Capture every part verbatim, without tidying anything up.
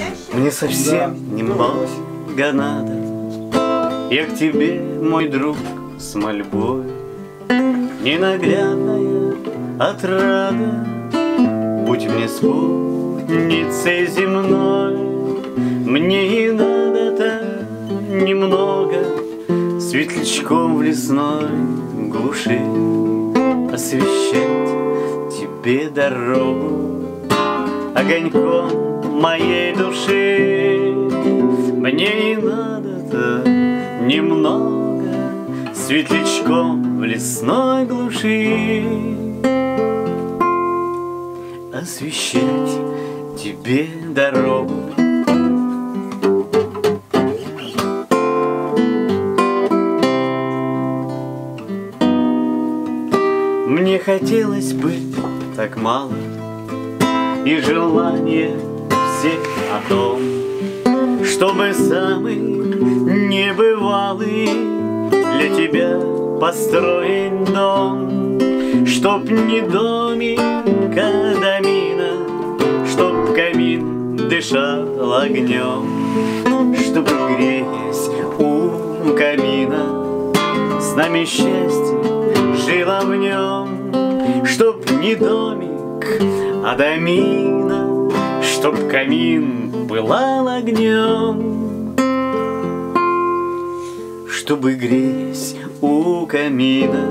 Мне совсем немного надо. Я к тебе, мой друг, с мольбой. Ненаглядная отрада, будь мне спутницей земной. Мне и надо-то немного светлячком в лесной глуши освещать тебе дорогу огоньком моей души. Мне и надо-то немного светлячком в лесной глуши освещать тебе дорогу. Мне хотелось бы так мало, и желание все о том, чтобы самый небывалый для тебя построить дом. Чтоб не домик, а домина, чтоб камин дышал огнем, чтобы, греясь у камина, с нами счастье жило в нем. Чтоб не домик, а домина, чтоб камин пылал огнем, чтобы, греясь у камина,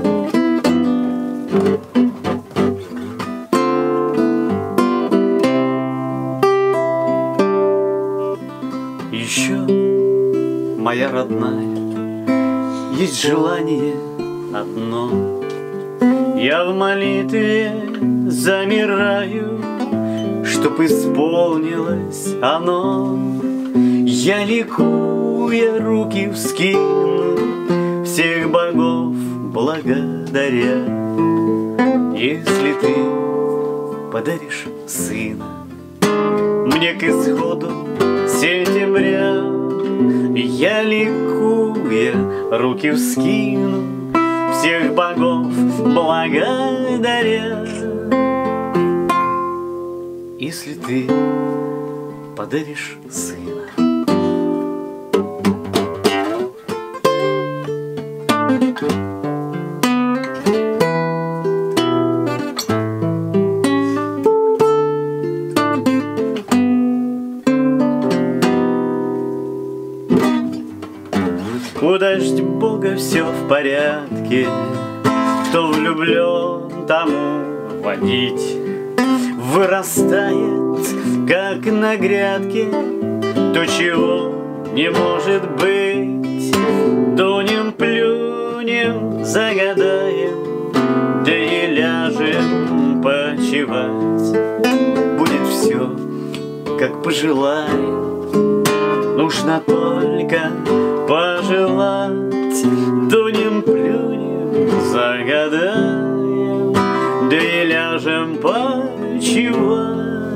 еще, моя родная, есть желание одно. Я в молитве замираю, чтоб исполнилось оно. Я, ликуя, руки вскину, всех богов благодаря. Если ты подаришь сына мне к исходу сентября, я, ликуя, руки вскину, всех богов благодаря. Если ты подаришь сына. У дождь Бога все в порядке, кто влюблен, тому водить. Вырастает, как на грядке, то, чего не может быть. Дунем, плюнем, загадаем, да и ляжем почивать. Будет все, как пожелаем, нужно только пожелать. Дунем, плюнем, загадаем, да и ляжем почивать.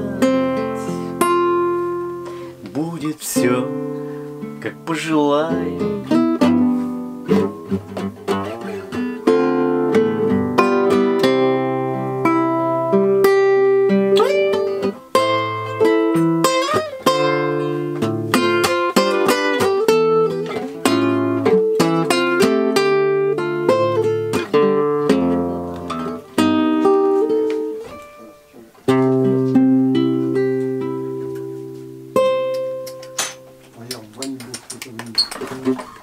Будет все, как пожелаем. А я в баню буду.